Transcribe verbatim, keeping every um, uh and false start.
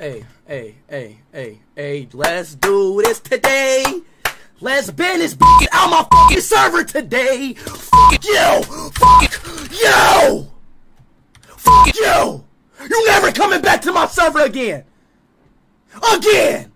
hey, hey, hey, hey, hey, let's do this today. Let's ban this bitch out my fucking server today. Fuck you! Fuck you! Fuck you! You never coming back to my server again! Again!